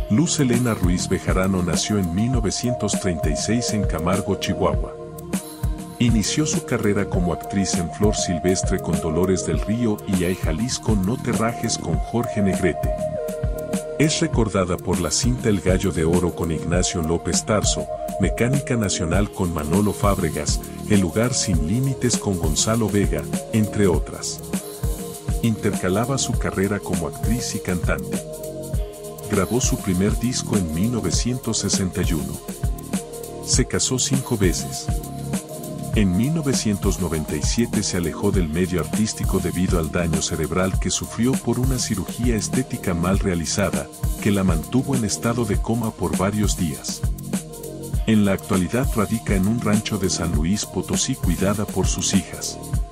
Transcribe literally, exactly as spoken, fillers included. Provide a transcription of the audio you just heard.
Luz Helena Ruiz Bejarano nació en mil novecientos treinta y seis en Camargo, Chihuahua. Inició su carrera como actriz en Flor Silvestre con Dolores del Río y Ay Jalisco no te rajes con Jorge Negrete. Es recordada por la cinta El Gallo de Oro con Ignacio López Tarso, Mecánica Nacional con Manolo Fábregas, El Lugar Sin Límites con Gonzalo Vega, entre otras. Intercalaba su carrera como actriz y cantante. Grabó su primer disco en mil novecientos sesenta y uno. Se casó cinco veces. En mil novecientos noventa y siete se alejó del medio artístico debido al daño cerebral que sufrió por una cirugía estética mal realizada, que la mantuvo en estado de coma por varios días. En la actualidad radica en un rancho de San Luis Potosí cuidada por sus hijas.